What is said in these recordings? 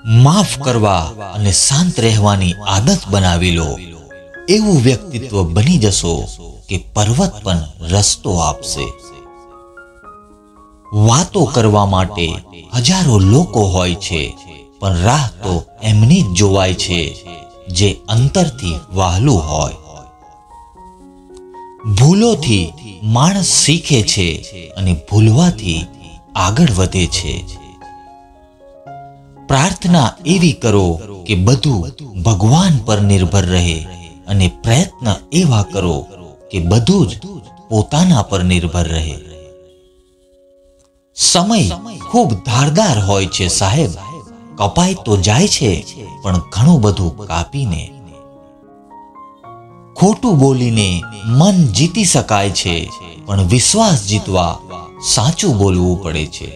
માફ કરવા અને શાંત રહેવાની આદત બનાવી લો. એવું વ્યક્તિત્વ બની જશો કે પર્વત પણ રસ્તો આપશે. વાતો કરવા માટે હજારો લોકો હોય છે, પણ રાહ તો એમની જ જોવાય છે જે અંતરથી વહાલું હોય. ભૂલોથી માણસ શીખે છે અને ભૂલવાથી આગળ વધે છે. પ્રાર્થના એવી કરો કે બધું ભગવાન પર નિર્ભર રહે અને પ્રયત્ન એવા કરો કે બધું જ પોતાના પર નિર્ભર રહે. સમય ખૂબ ધારદાર હોય છે સાહેબ. કપાઈ તો જાય છે પણ ઘણું બધું કાપીને. ખોટું બોલીને મન જીતી શકાય છે, પણ વિશ્વાસ જીતવા સાચું બોલવું પડે છે.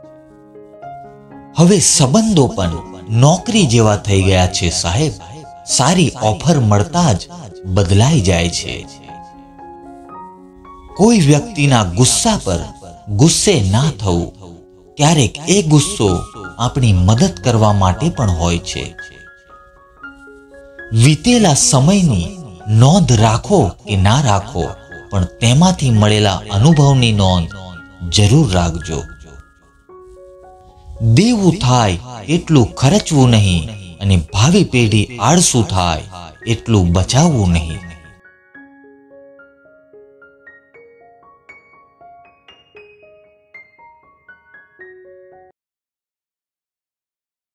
હવે સંબંધો પણ નોકરી જેવા થઈ ગયા છે સાહેબ. સારી ઓફર મળતા જ બદલાઈ જાય છે. કોઈ વ્યક્તિના ગુસ્સા પર ગુસ્સે ના થવું. ક્યારેક એ ગુસ્સો આપણી મદદ કરવા માટે પણ હોય છે. વીતેલા સમયની નોંધ રાખો કે ના રાખો, પણ તેમાંથી મળેલા અનુભવની નોંધ જરૂર રાખજો. દેવું થાય એટલું ખર્ચવું નહીં અને ભાવિ પેઢી આળસુ થાય એટલું બચાવવું નહીં.